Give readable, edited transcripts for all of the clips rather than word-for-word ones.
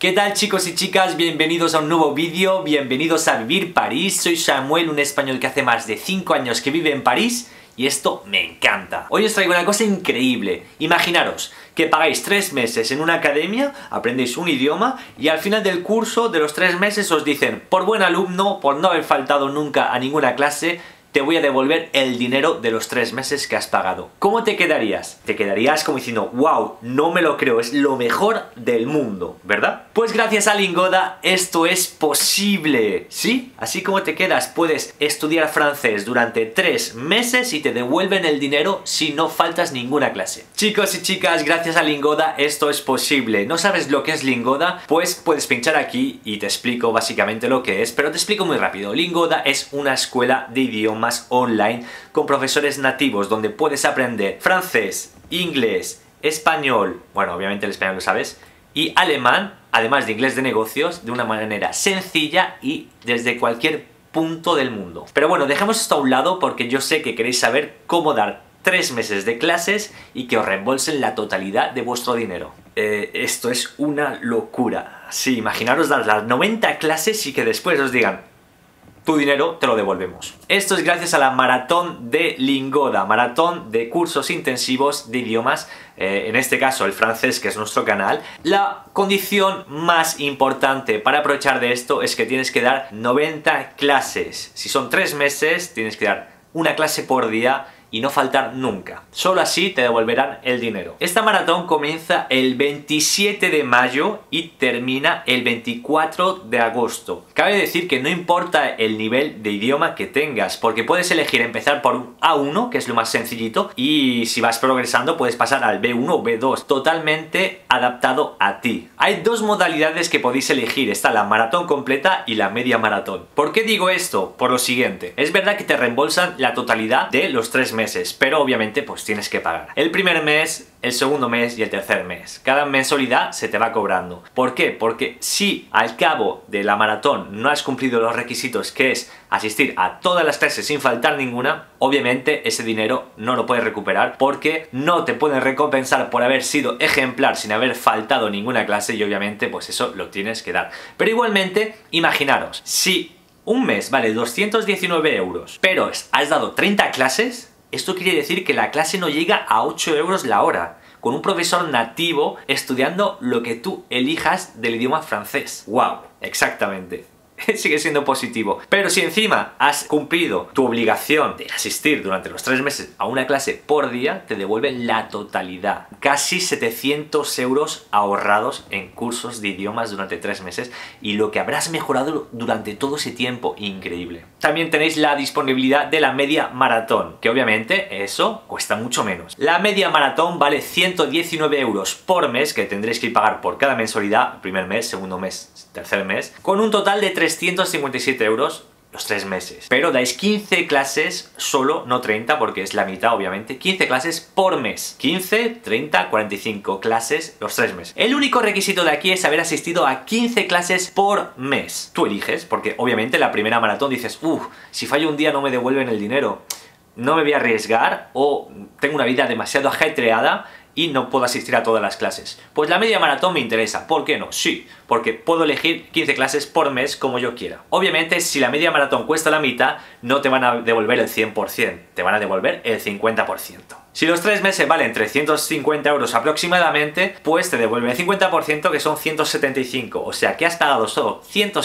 ¿Qué tal, chicos y chicas? Bienvenidos a un nuevo vídeo, bienvenidos a Vivir París. Soy Samuel, un español que hace más de 5 años que vive en París y esto me encanta. Hoy os traigo una cosa increíble. Imaginaros que pagáis 3 meses en una academia, aprendéis un idioma y al final del curso de los 3 meses os dicen: por buen alumno, por no haber faltado nunca a ninguna clase, te voy a devolver el dinero de los 3 meses que has pagado. ¿Cómo te quedarías? Te quedarías como diciendo: wow, no me lo creo, es lo mejor del mundo, ¿verdad? Pues gracias a Lingoda esto es posible, ¿sí? Así como te quedas, puedes estudiar francés durante 3 meses y te devuelven el dinero si no faltas ninguna clase. Chicos y chicas, gracias a Lingoda esto es posible. ¿No sabes lo que es Lingoda? Pues puedes pinchar aquí y te explico básicamente lo que es, pero te explico muy rápido. Lingoda es una escuela de idiomas online con profesores nativos donde puedes aprender francés, inglés, español, bueno, obviamente el español lo sabes, y alemán, además de inglés de negocios, de una manera sencilla y desde cualquier punto del mundo. Pero bueno, dejemos esto a un lado porque yo sé que queréis saber cómo dar 3 meses de clases y que os reembolsen la totalidad de vuestro dinero. Esto es una locura. Sí, imaginaros dar las 90 clases y que después os digan: tu dinero te lo devolvemos. Esto es gracias a la maratón de Lingoda, maratón de cursos intensivos de idiomas, en este caso el francés, que es nuestro canal. La condición más importante para aprovechar de esto es que tienes que dar 90 clases. Si son 3 meses, tienes que dar una clase por día y no faltar nunca. Solo así te devolverán el dinero. Esta maratón comienza el 27 de mayo y termina el 24 de agosto. Cabe decir que no importa el nivel de idioma que tengas, porque puedes elegir empezar por un A1, que es lo más sencillito, y si vas progresando puedes pasar al B1 o B2, totalmente adaptado a ti. Hay 2 modalidades que podéis elegir, está la maratón completa y la media maratón. ¿Por qué digo esto? Por lo siguiente, es verdad que te reembolsan la totalidad de los 3 meses, pero obviamente pues tienes que pagar el primer mes, el segundo mes y el tercer mes. Cada mensualidad se te va cobrando. ¿Por qué? Porque si al cabo de la maratón no has cumplido los requisitos, que es asistir a todas las clases sin faltar ninguna, obviamente ese dinero no lo puedes recuperar porque no te pueden recompensar por haber sido ejemplar sin haber faltado ninguna clase y obviamente pues eso lo tienes que dar. Pero igualmente, imaginaros, si un mes vale 219 euros, pero has dado 30 clases, esto quiere decir que la clase no llega a 8 euros la hora, con un profesor nativo estudiando lo que tú elijas del idioma francés. ¡Wow! Exactamente. Sigue siendo positivo. Pero si encima has cumplido tu obligación de asistir durante los 3 meses a una clase por día, te devuelven la totalidad. Casi 700 euros ahorrados en cursos de idiomas durante 3 meses y lo que habrás mejorado durante todo ese tiempo. Increíble. También tenéis la disponibilidad de la media maratón, que obviamente eso cuesta mucho menos. La media maratón vale 119 euros por mes, que tendréis que pagar por cada mensualidad, primer mes, segundo mes, tercer mes, con un total de 357 euros los 3 meses. Pero dais 15 clases solo, no 30 porque es la mitad obviamente, 15 clases por mes. 15, 30, 45 clases los 3 meses. El único requisito de aquí es haber asistido a 15 clases por mes. Tú eliges, porque obviamente la primera maratón dices: si fallo un día no me devuelven el dinero, no me voy a arriesgar o tengo una vida demasiado ajetreada y no puedo asistir a todas las clases. Pues la media maratón me interesa. ¿Por qué no? Sí, porque puedo elegir 15 clases por mes como yo quiera. Obviamente, si la media maratón cuesta la mitad, no te van a devolver el 100%, te van a devolver el 50%. Si los 3 meses valen 350 euros aproximadamente, pues te devuelven el 50%, que son 175. O sea que has pagado solo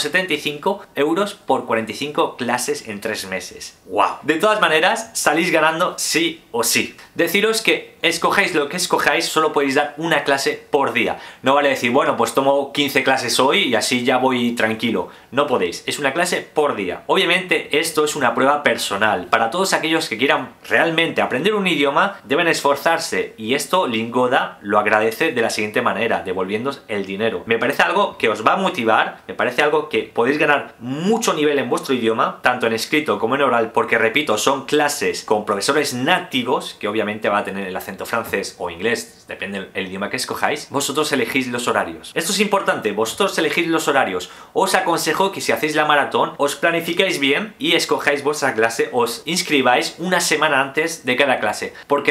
175 euros por 45 clases en 3 meses. ¡Wow! De todas maneras, salís ganando sí o sí. Deciros que escojáis lo que escojáis, solo podéis dar una clase por día. No vale decir: bueno, pues tomo 15 clases hoy y así ya voy tranquilo. No podéis, es una clase por día. Obviamente esto es una prueba personal. Para todos aquellos que quieran realmente aprender un idioma, deben esforzarse y esto Lingoda lo agradece de la siguiente manera, devolviéndoos el dinero. Me parece algo que os va a motivar, me parece algo que podéis ganar mucho nivel en vuestro idioma, tanto en escrito como en oral, porque repito, son clases con profesores nativos, que obviamente va a tener el acento francés o inglés, depende del idioma que escojáis. Vosotros elegís los horarios. Esto es importante, vosotros elegís los horarios. Os aconsejo que si hacéis la maratón, os planificáis bien y escojáis vuestra clase, os inscribáis una semana antes de cada clase, porque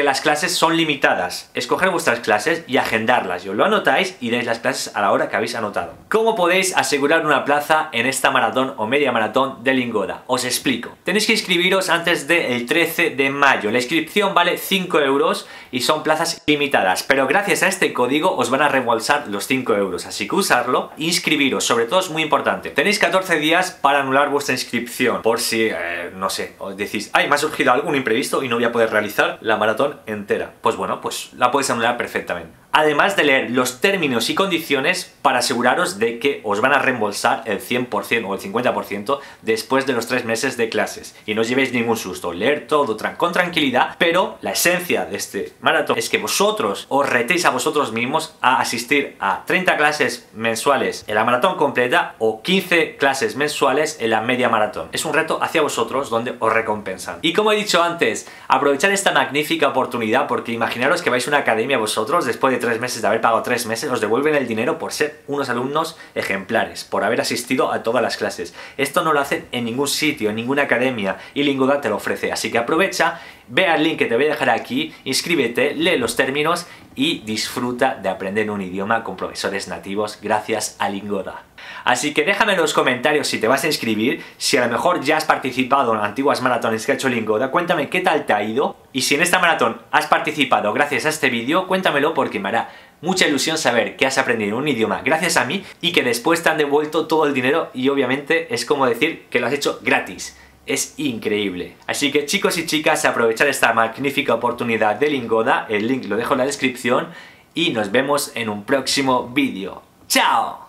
porque las clases son limitadas. Escoger vuestras clases y agendarlas. Y os lo anotáis y dais las clases a la hora que habéis anotado. ¿Cómo podéis asegurar una plaza en esta maratón o media maratón de Lingoda? Os explico. Tenéis que inscribiros antes del 13 de mayo. La inscripción vale 5 euros y son plazas limitadas. Pero gracias a este código os van a reembolsar los 5 euros. Así que usarlo. Inscribiros. Sobre todo es muy importante. Tenéis 14 días para anular vuestra inscripción. Por si, no sé, os decís, ay, me ha surgido algún imprevisto y no voy a poder realizar la maratón entera. Pues bueno, pues la podéis anular perfectamente. Además de leer los términos y condiciones para aseguraros de que os van a reembolsar el 100% o el 50% después de los 3 meses de clases. Y no os llevéis ningún susto, leer todo con tranquilidad, pero la esencia de este maratón es que vosotros os retéis a vosotros mismos a asistir a 30 clases mensuales en la maratón completa o 15 clases mensuales en la media maratón. Es un reto hacia vosotros donde os recompensan. Y como he dicho antes, aprovechad esta magnífica oportunidad porque imaginaros que vais a una academia vosotros después de 3 meses, de haber pagado 3 meses, os devuelven el dinero por ser unos alumnos ejemplares, por haber asistido a todas las clases. Esto no lo hacen en ningún sitio, en ninguna academia, y Lingoda te lo ofrece. Así que aprovecha, ve al link que te voy a dejar aquí, inscríbete, lee los términos y disfruta de aprender un idioma con profesores nativos gracias a Lingoda. Así que déjame en los comentarios si te vas a inscribir, si a lo mejor ya has participado en antiguas maratones que ha hecho Lingoda, cuéntame qué tal te ha ido, y si en esta maratón has participado gracias a este vídeo, cuéntamelo porque me hará mucha ilusión saber que has aprendido un idioma gracias a mí y que después te han devuelto todo el dinero y obviamente es como decir que lo has hecho gratis. Es increíble. Así que chicos y chicas, aprovechad esta magnífica oportunidad de Lingoda, el link lo dejo en la descripción y nos vemos en un próximo vídeo. ¡Chao!